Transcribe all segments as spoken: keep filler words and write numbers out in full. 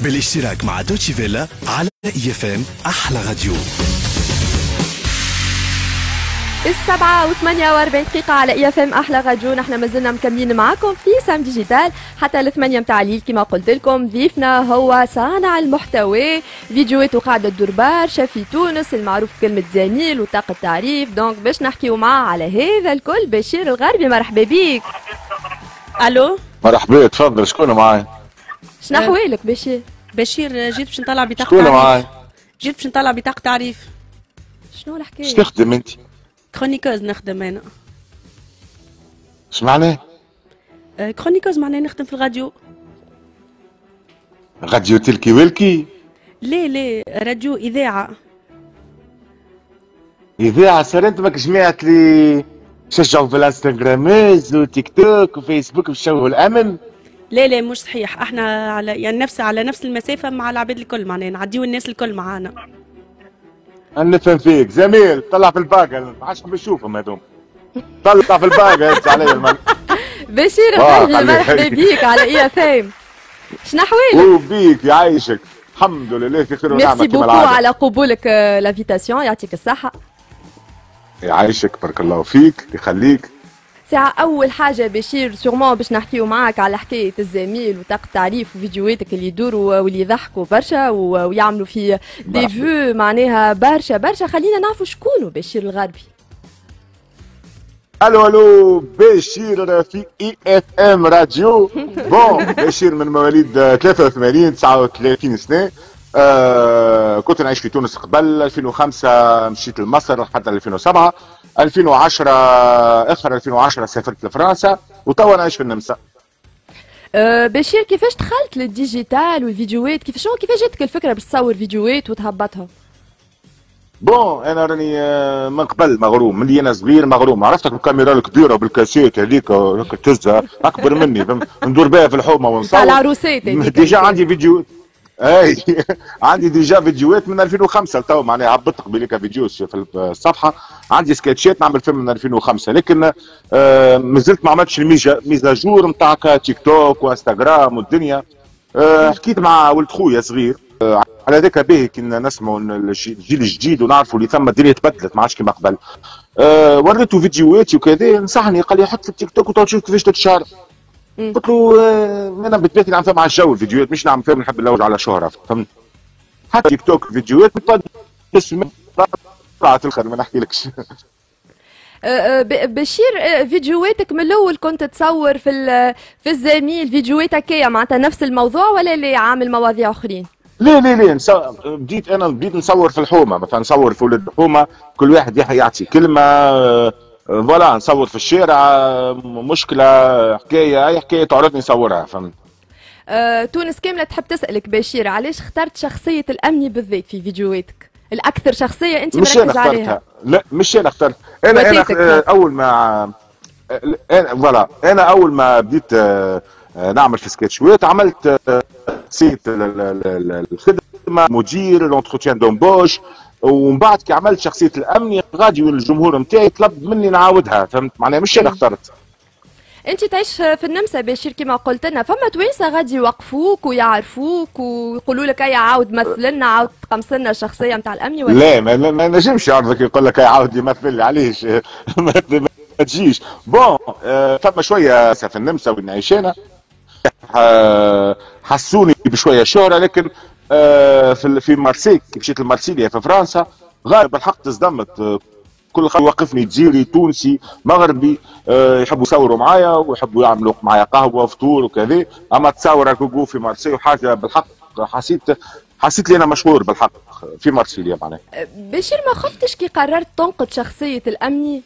بالاشتراك مع دوتشي فيلا على اي اف ام احلى راديو. السبعة وثمانية وأربعين دقيقة على اي اف ام احلى راديو. نحن مازلنا مكملين معاكم في سام ديجيتال حتى الثمانية متاع الليل. كما قلت لكم ضيفنا هو صانع المحتوى، فيديوهاته قاعدة تدور برشا في تونس، المعروف بكلمة زميل وطاقة تعريف. دونك باش نحكيو معاه على هذا الكل بشير الغربي. مرحبا بيك. الو مرحبا، تفضل. شكون معايا؟ شنو احوالك بشير؟ بشير جيت باش نطلع بطاقة شكون تعريف. معايا؟ جيت باش نطلع بطاقة تعريف. شنو الحكاية؟ اش تخدم انت؟ كرونيكوز نخدم انا. اش معناه؟ آه، كرونيكوز معناه نخدم في الراديو. راديو تلكي ولكي؟ لا لا راديو اذاعة. اذاعة؟ صار انت ماك جماعة لي شجعوا في الانستغرامز وتيك توك وفيسبوك باش يشوهوا الامن؟ لا لا مش صحيح، احنا على يعني نفس على نفس المسافة مع العباد الكل، معناه نعديو الناس الكل معانا. انا نفهم فيك زميل. طلع في الباقة، ما عادش نحب نشوفهم هذوم. طلع في الباقة انت علي المن. بشير الغربي مرحبا بيك على اي اف ام. شنو احوالك؟ وبيك يعيشك. الحمد لله في خير ونعمة ميرسي كما بوكو العادة. على قبولك لافيتاسيون، يعطيك الصحة. يعيشك بارك الله فيك يخليك. ساعة أول حاجة بشير سيغمون باش نحكيو معاك على حكاية الزميل وطاقة تعريف وفيديوهاتك اللي يدوروا واللي يضحكوا برشا ويعملوا في دي فيو معناها برشا برشا. خلينا نعرفوا شكونه بشير الغربي. الو الو، بشير في اي اف ام راديو. بون بشير من مواليد ثلاثة وثمانين تسعة وثلاثين سنه. آه كنت نعيش في تونس قبل ألفين وخمسة، مشيت لمصر حتى ألفين وسبعة. ألفين وعشرة اخر ألفين وعشرة سافرت لفرنسا وتوا نعيش في النمسا. أه بشير كيفاش دخلت للديجيتال والفيديوهات؟ كيفاش كيفاش جاتك الفكره باش تصور فيديوهات وتهبطهم؟ بون انا راني من قبل مغروم، من انا صغير مغروم. عرفتك الكاميرا الكبيره بالكاسيت هذيك تهزها اكبر مني، ندور بها في الحومه ونصور. تاع العروسات هذيك. ديجا عندي فيديو، اي عندي ديجا فيديوهات من ألفين وخمسة تو، معناها هبطت قبيلك فيديوز في الصفحه. عندي سكتشات نعمل فيلم من ألفين وخمسة، لكن آه مازلت ما عملتش الميزاجور نتاع تيك توك وانستغرام والدنيا. آه حكيت مع ولد خويا صغير آه على ذاك باهي كي نسمعوا الجيل الجديد ونعرفوا اللي ثم الدنيا تبدلت ما عادش كيما قبل. آه وريته فيديوهاتي وكذا، نصحني قال لي حط في التيك توك وتقعد تشوف كيفاش تتشهر. قلت له آه انا بطبيعتي نعمل فيها مع الجو الفيديوهات، مش نعمل فيها نحب نلوج على شهره، فهمت؟ حتى تيك توك فيديوهات طلعت الخير ما نحكيلكش. بشير فيديوهاتك من الاول كنت تصور في في الزميل فيديوهات هكايا معناتها نفس الموضوع ولا اللي عامل مواضيع اخرين؟ لا لا لا نسو... بديت انا بديت نصور في الحومه، مثلا نصور في ولد الحومه كل واحد يعطي كلمه. فوالا نصور في الشارع، مشكله حكايه اي حكايه تعرضني نصورها، فهمت؟ أه، تونس كامله تحب تسالك بشير علاش اخترت شخصيه الامني بالذات في فيديوهاتك؟ الاكثر شخصيه انت مركز عليها. لا مش انا اخترت، انا انا اول ما فوالا انا اول ما بديت نعمل في سكتشوات عملت سيت الخدمه مدير لونتروتيان دومبوش، ومن بعد كي عملت شخصيه الامني غادي الجمهور نتاعي طلب مني نعاودها، فهمت معناها؟ مش انا اخترت. انت تعيش في النمسا بشير كما قلت لنا، فما توانسه غادي يوقفوك ويعرفوك ويقولوا لك اي عاود مثل لنا، عاود تقمص لنا الشخصيه نتاع الامني ولا؟ لا ما, ما نجمش يعرضك يقول لك اي عاود يمثل لي، علاش؟ ما تجيش. بون آه فما شويه في النمسا وين نعيش انا آه حسوني بشويه شهره، لكن آه في في مارسيل كي مشيت لمارسيليا في فرنسا غالب الحق تصدمت. كل خير يوقفني جزيري تونسي مغربي أه يحبوا يصوروا معايا ويحبوا يعملوا معايا قهوه وفطور وكذا، اما تصور كوكو في مارسيل وحاجه بالحق حسيت حسيت لي انا مشهور بالحق في مارسيليا معناها. بشير ما خفتش كي قررت تنقد شخصيه الامني؟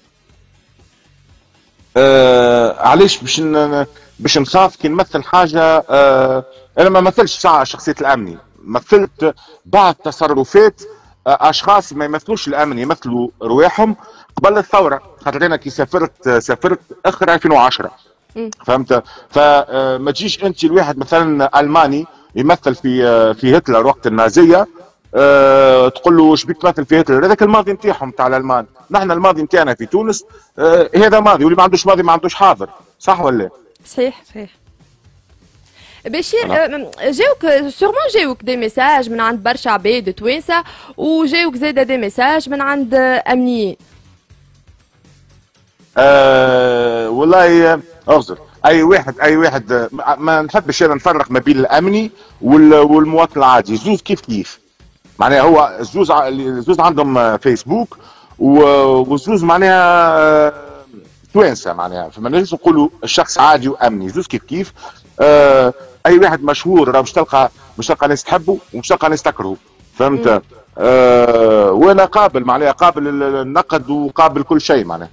أه علاش باش باش نخاف كي نمثل حاجه؟ أه انا ما مثلش ساعه شخصيه الامني، مثلت بعض تصرفات اشخاص ما يمثلوش الامن، يمثلوا رواحهم قبل الثوره. خاطر انا كي سافرت سافرت اخر ألفين وعشرة، فهمت؟ فما تجيش انت الواحد مثلا الماني يمثل في في هتلر وقت النازيه أه تقول له واش بيك تمثل في هتلر؟ هذاك الماضي نتاعهم تاع الالمان. نحن الماضي نتاعنا في تونس أه هذا ماضي، واللي ما عندوش ماضي ما عندوش حاضر، صح ولا؟ صحيح صحيح. بشير آه، جاوك سورمون جاوك دي ميساج من عند برشا عباد توانسه وجاوك زاده دي ميساج من عند امنيين. أه والله اعذر، اي واحد اي واحد ما نحبش انا نفرق ما بين الامني والمواطن العادي، زوز كيف كيف معناها. هو زوز زوز عندهم فيسبوك وزوز معناها توانسه معناها، فما نجمش نقولوا الشخص عادي وامني، زوز كيف كيف. أه اي واحد مشهور راه مش تلقى مش تلقى ناس تحبه ومش تلقى ناس تكرهه، فهمت؟ أه وانا قابل معناها، قابل النقد وقابل كل شيء معناها.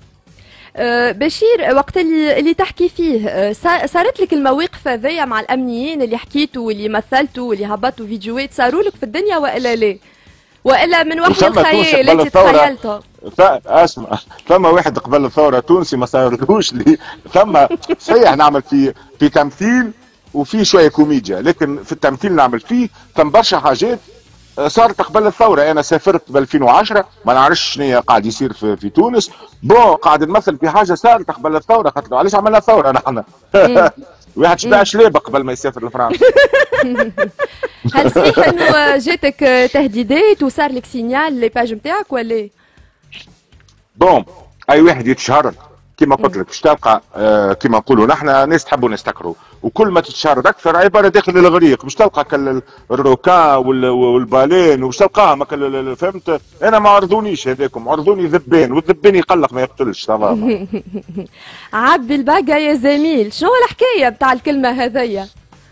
أه بشير، وقت اللي, اللي تحكي فيه أه صارت لك المواقف هذيا مع الامنيين اللي حكيتوا واللي مثلتوا واللي هبطوا فيديوهات، صاروا لك في الدنيا والا لا؟ والا من وحي الخيال انت تخيلتها؟ اسمع، ثم واحد قبل الثوره تونسي ما صارلوش لي، ثم صحيح نعمل في في تمثيل وفي شويه كوميديا، لكن في التمثيل نعمل فيه ثم برشا حاجات صارت قبل الثوره. انا سافرت ب ألفين وعشرة، ما نعرفش شنو قاعد يصير في, في تونس، بون قاعد نمثل في حاجه صارت قبل الثوره، خاطر علاش عملنا ثوره نحن؟ واحد شبع شليبه قبل ما يسافر لفرنسا. هل صحيح انه جاتك تهديدات وصار لك سينيال لي باج نتاعك ولا؟ بون اي واحد يتشهر كما قلت لك باش تلقى آه كما نقولوا نحن ناس تحبوا نستكروا، وكل ما تتشهر اكثر عباره داخل الغريق، باش تلقى كال الروكان والبالين وش تلقاهم، فهمت؟ انا ما عرضونيش هذاكم، عرضوني ذبان، والذبان يقلق ما يقتلش تماما. عبي الباقة يا زميل، شنو الحكايه بتاع الكلمه هذيا؟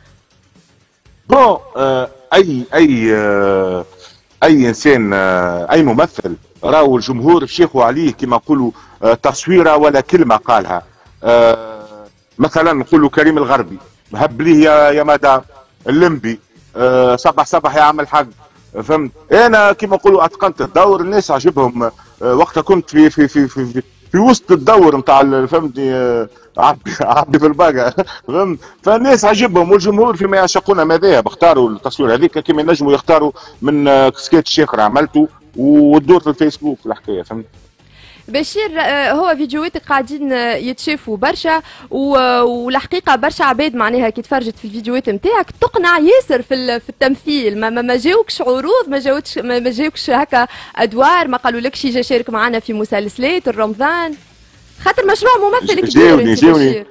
بون آه اي اي آه اي انسان آه اي ممثل راهو الجمهور شيخوا عليه كما نقولوا آه تصويره ولا كلمه قالها. آه مثلا نقولوا كريم الغربي هب ليه يا يا مدام اللمبي، آه صبح صبح يعمل حق، فهمت؟ انا كما نقولوا اتقنت الدور، الناس عجبهم. آه وقتها كنت في في في في, في, في وسط الدور نتاع فهمتني، آه عبي عبي في الباقة، فهمت؟ فالناس عجبهم والجمهور فيما يعشقون مذاهب اختاروا التصوير هذيك كما ينجموا يختاروا من آه سكيتش اخر عملته وتدور في الفيسبوك الحكايه، فهمت؟ بشير، هو فيديوهاتك قاعدين يتشافوا برشا، والحقيقه برشا عباد معناها كي تفرجت في الفيديوهات نتاعك تقنع ياسر في في التمثيل، ما ما جاوكش عروض، ما جاوكش ما جاوكش هكا ادوار، ما قالولكش جا شارك معنا في مسلسلات الرمضان، خاطر مشروع ممثل كبير. جاوني جاوني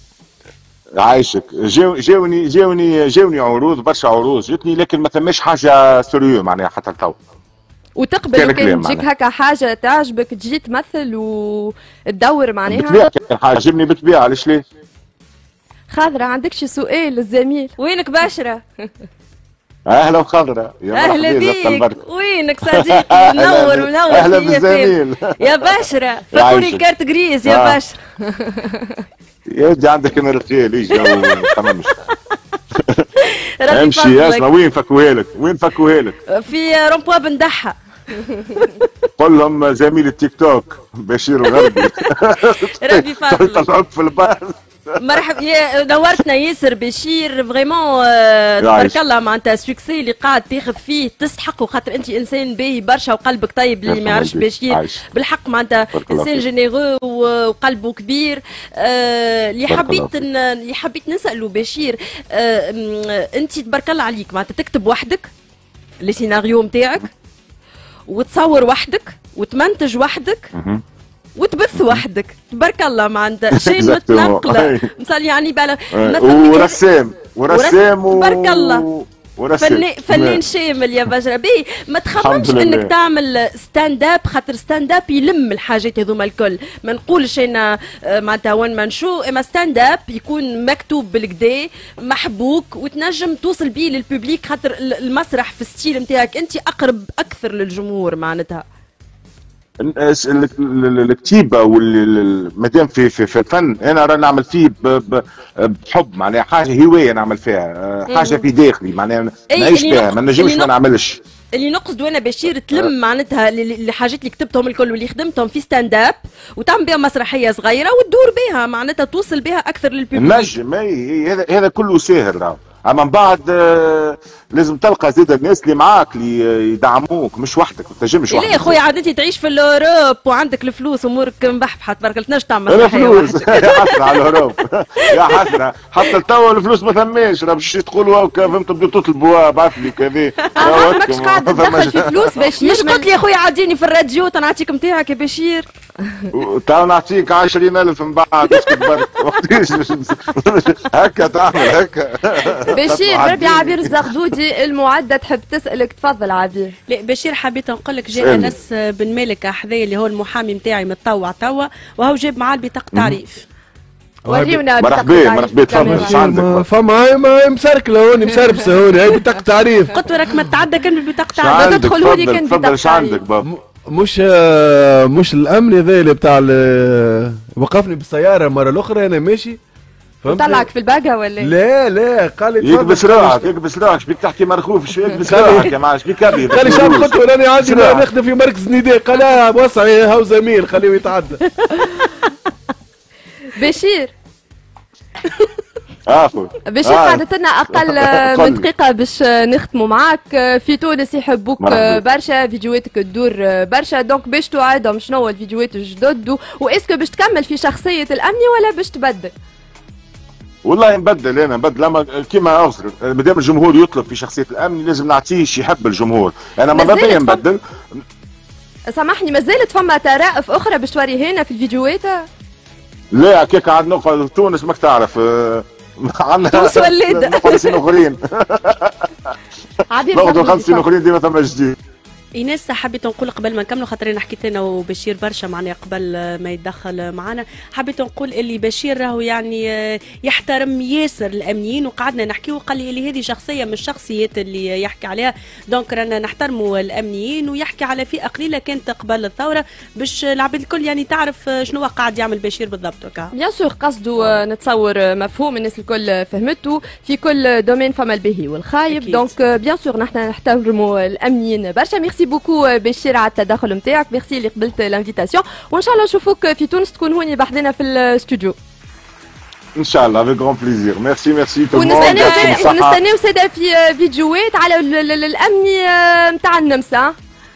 عايشك، جاوني جاوني جاوني جاوني عروض، برشا عروض جتني، لكن ما ثماش حاجه سيريو معناها حتى لتو. وتقبل كان تجيك هكا حاجه تعجبك تجي تمثل وتدور معناها؟ بالطبيعه كان عاجبني بالطبيعه، علاش ليه؟ خضرة عندك شي سؤال للزميل؟ وينك بشرة؟ اهلا وخضرة، يا اهلا بيك، وينك صديقي؟ منور منور. اهلا بالزميل يا بشرة، فكوني الكارت جريز يا آه. بشرة. يا ودي عندك انا رجال يجي تمام. امشي اسمع، وين فكوها لك؟ وين فكوها لك؟ في رومبوا بندحة. قول لهم زميل التيك توك بشير الغربي. ربي يفضلك. طلعوك في البار. مرحبا، يا نورتنا ياسر بشير، فريمون تبارك الله معناتها سوكسي اللي قاعد تاخذ فيه تستحقه، خاطر انت انسان باهي برشا وقلبك طيب، اللي ما يعرفش بشير بالحق معناتها انسان جينيرو وقلبه كبير. آه اللي حبيت اللي حبيت نساله بشير، آه انت تبارك الله عليك معناتها تكتب وحدك لي سيناريو نتاعك، وتصور وحدك، وتمنتج وحدك، وتبث وحدك، تبارك الله معناتها شيء متنقله، مثال يعني بالك ورسام ورسام تبارك الله، فنان فنان شامل يا بشرة. بي ما تخممش انك تعمل ستاند اب، خاطر ستاند اب يلم الحاجات هذوما الكل، ما نقولش انا معناتها وين ما نشو، اما ستاند اب يكون مكتوب بالكدا محبوك وتنجم توصل بيه للبوبليك، خاطر المسرح في الستيل نتاعك انت اقرب اكثر للجمهور معناتها. الكتيبه والمادام في في في الفن انا راه نعمل فيه بحب، معناها حاجه هوايه نعمل فيها، حاجه في داخلي معناها نعيش فيها، ما نجمش ما نعملش. اللي نقصد وانا بشير تلم معناتها الحاجات اللي كتبتهم الكل واللي خدمتهم في ستاند اب وتعمل بها مسرحيه صغيره وتدور بها معناتها توصل بها اكثر للبوبليك. نجم، هذا هذا كله ساهر راهو، اما من بعد آه لازم تلقى زيد الناس اللي معاك اللي يدعموك، مش وحدك، ما تنجمش وحدك. ليه يا خويا عاد انت تعيش في الاوروب وعندك الفلوس امورك مبحبحه تبارك الله، تنجم تعمل الفلوس يا حسره على الاوروب يا حسره، حتى توا الفلوس ما ثماش، راه باش تقولوا هاكا فهمت بدو تطلبوا ابعث لي كذا. ماكش قاعد تدخل في فلوس باش مش قلت لي يا خويا عاديني في الراديو تنعطيك نتاعك يا بشير. تو نعطيك عشرين ألف من بعد اسكت برك هكا تعمل هكا. بشير بربي عبير الزغدودي المعدة تحب تسألك، تفضل عبير. لا بشير حبيت نقول لك جاء انس بن مالك حذايا اللي هو المحامي نتاعي متطوع توا وهو جاب معاه البطاقة تعريف. وريونا مرحبا مرحبا تفضل اش عندك؟ فما هاي مسركله هوني مسربسه هوني هاي بطاقة تعريف. قلت راك ما تتعدى كان بالبطاقة تعريف. ما تدخل هوني كان تفضل اش عندك بابا؟ مش مش الامن هذا اللي بتاع وقفني بالسياره المره الاخرى انا ماشي فهمت؟ طلعك في الباقه ولا؟ لا لا قال لي يكبس روحك يكبس روحك، شبيك تحكي مرخوف شو يكبس روحك يا معلم شبيك ابيض؟ قال لي شاب قلت له راني عندي نخدم في مركز نداء، قال لا وسعي هاو زميل خليه يتعدى. بشير عفوا بشير قعدت لنا اقل من دقيقه باش نختموا معاك. في تونس يحبوك برشا، فيديوهاتك تدور برشا، دونك باش توعدهم شنو الفيديوهات الجدد، واسكو باش تكمل في شخصيه الامني ولا باش تبدل؟ والله نبدل انا نبدل، اما كيما اغزر مادام الجمهور يطلب في شخصيه الامني لازم نعطيه شي يحب الجمهور، انا ماذا بيا نبدل. سامحني مازالت فما طرائف اخرى باش توريها في الفيديوهات؟ لا هكاك عاد نقعد تونس ماك تعرف عندنا تونس وليد خمسين اخرين ناخذوا خمسين اخرين ديما ثم جديد. ايناس حبيت نقول قبل ما نكملوا خاطر انا حكيت انا وبشير برشا معناها قبل ما يتدخل معنا، حبيت نقول اللي بشير راهو يعني يحترم ياسر الامنيين وقعدنا نحكي وقال لي اللي هذه شخصيه من الشخصيات اللي يحكي عليها، دونك رانا نحترموا الامنيين ويحكي على فئه قليله كانت قبل الثوره باش العباد الكل يعني تعرف شنو قاعد يعمل بشير بالضبط. هكا بيان سور قصده نتصور مفهوم الناس الكل فهمته، في كل دومين فما الباهي والخايب، دونك بيان سور نحن نحترموا الامنيين برشا. ميرسي بوكو بشير على التدخل نتاعك، ميرسي اللي قبلت الانفيتاسيون، وان شاء الله نشوفوك في تونس تكون هوني بحذنا في الاستوديو ان شاء الله افيك غون بليزير. ميرسي ميرسي تو ونستناو ساده في فيديوهات على الامني نتاع النمسا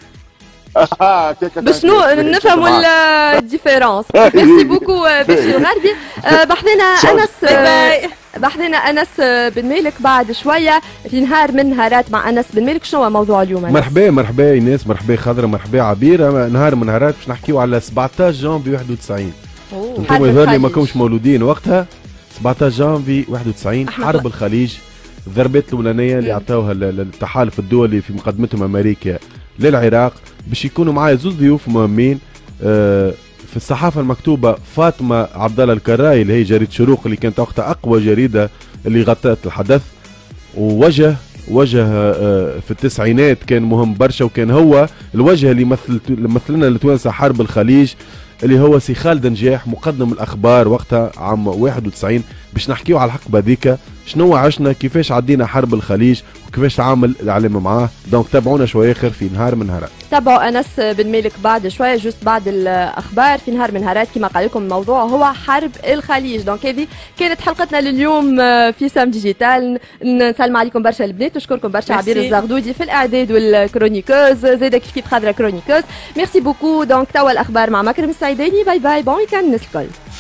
باش نفهموا الديفيرونس. ميرسي بوكو بشير غربي. بحذنا انس بحثنا انس بن مالك بعد شويه في نهار من نهارات مع انس بن مالك. شنو هو موضوع اليوم أنس؟ مرحبا مرحبا ايناس، مرحبا خضرا، مرحبا عبير. نهار من نهارات باش نحكيو على سبعطاش جانفي واحد وتسعين. انتم يظهر لي ما كنتش مولودين وقتها. سبعطاش جانفي واحد وتسعين حرب الخليج، الضربات الاولانيه اللي عطاوها التحالف الدولي في مقدمتهم امريكا للعراق باش يكونوا معايا زوز ضيوف مهمين. أه في الصحافه المكتوبه فاطمه عبد الله الكراي اللي هي جريده شروق اللي كانت وقتها اقوى جريده اللي غطت الحدث، ووجه وجه في التسعينات كان مهم برشا، وكان هو الوجه اللي مثل مثلنا لتوانسه حرب الخليج اللي هو سي خالد نجاح مقدم الاخبار وقتها عام واحد وتسعين باش نحكيو على الحقبه ذيك شنو عشنا كيفاش عدينا حرب الخليج وكيفاش تعامل الاعلام معاه. دونك تابعونا شويه اخر في نهار من نهارات. تابعوا انس بن مالك بعد شويه جوست بعد الاخبار في نهار من نهارات. كما قال لكم الموضوع هو حرب الخليج. دونك هذه كانت حلقتنا لليوم في سام ديجيتال. نسلم عليكم برشا البنات ونشكركم برشا عبير الزغدودي في الاعداد والكرونيكوز، زاده كيف كيف خضره كرونيكوز. ميرسي بوكو. دونك توا الاخبار مع مكرم السعيداني. باي باي بون ويكاند الناس الكل.